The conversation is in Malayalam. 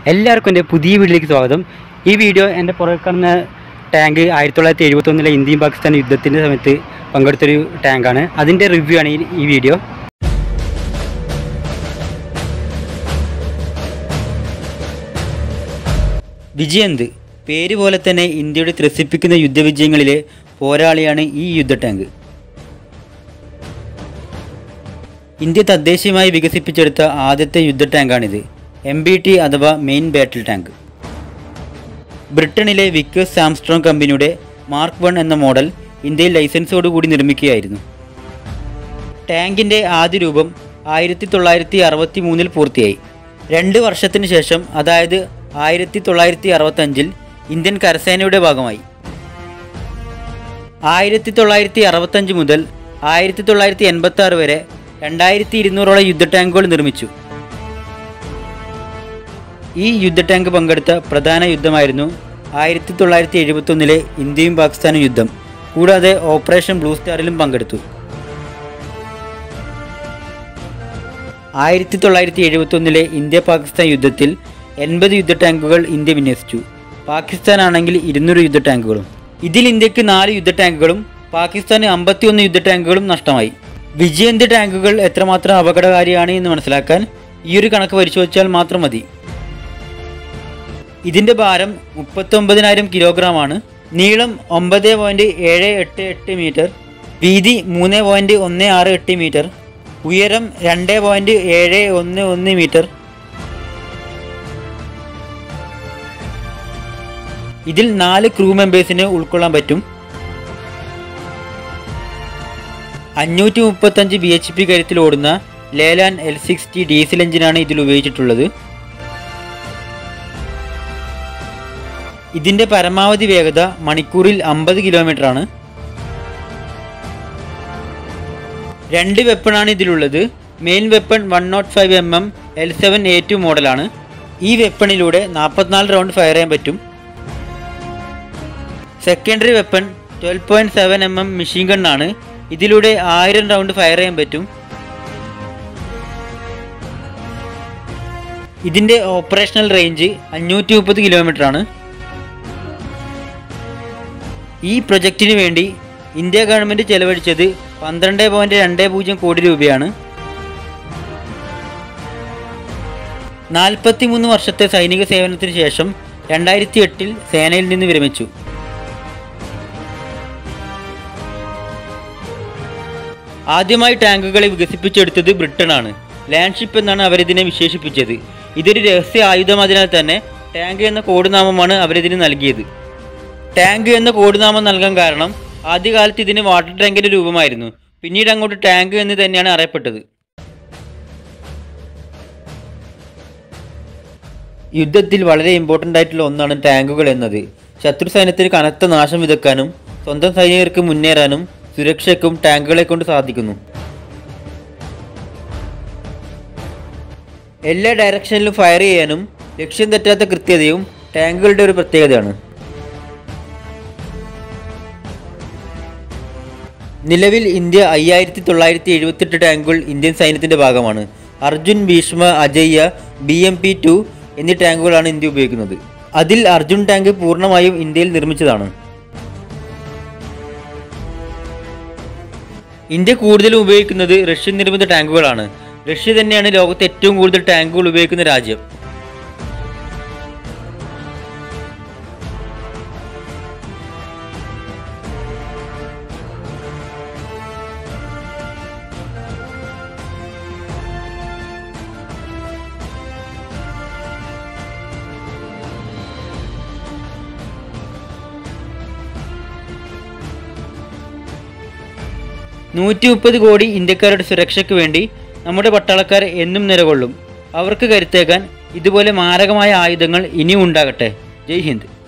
എല്ലാവർക്കും എൻ്റെ പുതിയ വീഡിയോയിലേക്ക് സ്വാഗതം. ഈ വീഡിയോ എൻ്റെ പുറകെ കാണുന്ന ടാങ്ക് 1971 ഇന്ത്യയും പാകിസ്ഥാൻ യുദ്ധത്തിൻ്റെ സമയത്ത് പങ്കെടുത്തൊരു ടാങ്കാണ്. അതിൻ്റെ റിവ്യൂ ആണ് ഈ വീഡിയോ. വിജയന്ത് പേര് പോലെ തന്നെ ഇന്ത്യയുടെ ത്രസിപ്പിക്കുന്ന യുദ്ധവിജയങ്ങളിലെ പോരാളിയാണ് ഈ യുദ്ധ ടാങ്ക്. ഇന്ത്യ തദ്ദേശീയമായി വികസിപ്പിച്ചെടുത്ത ആദ്യത്തെ യുദ്ധ ടാങ്കാണിത്. MBT അഥവാ മെയിൻ ബാറ്റിൽ ടാങ്ക്. ബ്രിട്ടനിലെ വിക്കേഴ്സ് സാംസ്ട്രോങ് കമ്പനിയുടെ മാർക്ക് 1 എന്ന മോഡൽ ഇന്ത്യയിൽ ലൈസൻസോടുകൂടി നിർമ്മിക്കുകയായിരുന്നു. ടാങ്കിൻ്റെ ആദ്യ രൂപം 1963 പൂർത്തിയായി. 2 വർഷത്തിന് ശേഷം, അതായത് 1965 ഇന്ത്യൻ കരസേനയുടെ ഭാഗമായി. 1965 മുതൽ 1986 വരെ 2200ഓളം യുദ്ധ ടാങ്കുകൾ നിർമ്മിച്ചു. ഈ യുദ്ധ ടാങ്ക് പങ്കെടുത്ത പ്രധാന യുദ്ധമായിരുന്നു 1971 ഇന്ത്യയും പാകിസ്ഥാനും യുദ്ധം. കൂടാതെ ഓപ്പറേഷൻ ബ്ലൂ സ്റ്റാറിലും പങ്കെടുത്തു. 1971 ഇന്ത്യ പാകിസ്ഥാൻ യുദ്ധത്തിൽ 80 യുദ്ധ ടാങ്കുകൾ ഇന്ത്യ വിന്യസിച്ചു. പാകിസ്ഥാൻ ആണെങ്കിൽ 200 യുദ്ധ ടാങ്കുകളും. ഇതിൽ ഇന്ത്യക്ക് 4 യുദ്ധ ടാങ്കുകളും പാകിസ്ഥാന് 51 യുദ്ധ ടാങ്കുകളും നഷ്ടമായി. വിജയന്ത് ടാങ്കുകൾ എത്രമാത്രം അപകടകാരിയാണ് എന്ന് മനസ്സിലാക്കാൻ ഈ ഒരു കണക്ക് പരിശോധിച്ചാൽ മാത്രം മതി. ഇതിൻ്റെ ഭാരം 39,000 കിലോഗ്രാമാണ്. നീളം 9.788 മീറ്റർ, വീതി 3.168 മീറ്റർ, ഉയരം 2.711 മീറ്റർ. ഇതിൽ 4 ക്രൂ മെമ്പേഴ്സിന് ഉൾക്കൊള്ളാൻ പറ്റും. 535 bhp കരുത്തിൽ ഓടുന്ന ലേലാൻഡ് L60 ഡീസൽ എഞ്ചിനാണ് ഇതിൽ ഉപയോഗിച്ചിട്ടുള്ളത്. ഇതിൻ്റെ പരമാവധി വേഗത മണിക്കൂറിൽ 50 കിലോമീറ്ററാണ്. 2 വെപ്പണാണ് ഇതിലുള്ളത്. മെയിൻ വെപ്പൺ 105 mm L7A2 മോഡലാണ്. ഈ വെപ്പണിലൂടെ 44 റൗണ്ട് ഫയർ ചെയ്യാൻ പറ്റും. സെക്കൻഡറി വെപ്പൺ 12.7 mm മെഷീൻ ഗണ്ണാണ്. ഇതിലൂടെ 1000 റൗണ്ട് ഫയർ ചെയ്യാൻ പറ്റും. ഇതിൻ്റെ ഓപ്പറേഷണൽ റേഞ്ച് 530 കിലോമീറ്ററാണ്. ഈ പ്രൊജക്റ്റിന് വേണ്ടി ഇന്ത്യ ഗവൺമെൻറ് ചെലവഴിച്ചത് 12.20 കോടി രൂപയാണ്. 43 വർഷത്തെ സൈനിക സേവനത്തിന് ശേഷം 2008 സേനയിൽ നിന്ന് വിരമിച്ചു. ആദ്യമായി ടാങ്കുകളെ വികസിപ്പിച്ചെടുത്തത് ബ്രിട്ടനാണ്. ലാൻഡ്ഷിപ്പ് എന്നാണ് അവരിതിനെ വിശേഷിപ്പിച്ചത്. ഇതൊരു രഹസ്യ ആയുധമായതിനാൽ തന്നെ ടാങ്ക് എന്ന കോഡ് നാമമാണ് അവരിതിന് നൽകിയത്. ടാങ്ക് എന്ന കോഡ് നാമം നൽകാൻ കാരണം ആദ്യകാലത്ത് ഇതിന് വാട്ടർ ടാങ്കിൻ്റെ രൂപമായിരുന്നു. പിന്നീട് അങ്ങോട്ട് ടാങ്ക് എന്ന് തന്നെയാണ് അറിയപ്പെട്ടത്. യുദ്ധത്തിൽ വളരെ ഇമ്പോർട്ടൻ്റ് ആയിട്ടുള്ള ഒന്നാണ് ടാങ്കുകൾ എന്നത്. ശത്രു സൈന്യത്തിന് കനത്ത നാശം വിതക്കാനും സ്വന്തം സൈനികർക്ക് മുന്നേറാനും സുരക്ഷയ്ക്കും ടാങ്കുകളെ കൊണ്ട് സാധിക്കുന്നു. എല്ലാ ഡയറക്ഷനിലും ഫയർ ചെയ്യാനും ലക്ഷ്യം തെറ്റാത്ത കൃത്യതയും ടാങ്കുകളുടെ ഒരു പ്രത്യേകതയാണ്. നിലവിൽ ഇന്ത്യ 5978 ടാങ്കുകൾ ഇന്ത്യൻ സൈന്യത്തിൻ്റെ ഭാഗമാണ്. അർജുൻ, ഭീഷ്മ, അജയ്യ, BMP-2 എന്നീ ടാങ്കുകളാണ് ഇന്ത്യ ഉപയോഗിക്കുന്നത്. അതിൽ അർജുൻ ടാങ്ക് പൂർണ്ണമായും ഇന്ത്യയിൽ നിർമ്മിച്ചതാണ്. ഇന്ത്യ കൂടുതലും ഉപയോഗിക്കുന്നത് റഷ്യൻ നിർമ്മിത ടാങ്കുകളാണ്. റഷ്യ തന്നെയാണ് ലോകത്തെ ഏറ്റവും കൂടുതൽ ടാങ്കുകൾ ഉപയോഗിക്കുന്ന രാജ്യം. $130 കോടി ഇന്ത്യക്കാരുടെ സുരക്ഷയ്ക്ക് വേണ്ടി നമ്മുടെ പട്ടാളക്കാർ എന്നും നിലകൊള്ളും. അവർക്ക് കരുത്തേകാൻ ഇതുപോലെ മാരകമായ ആയുധങ്ങൾ ഇനിയും ഉണ്ടാകട്ടെ. ജയ് ഹിന്ദ്.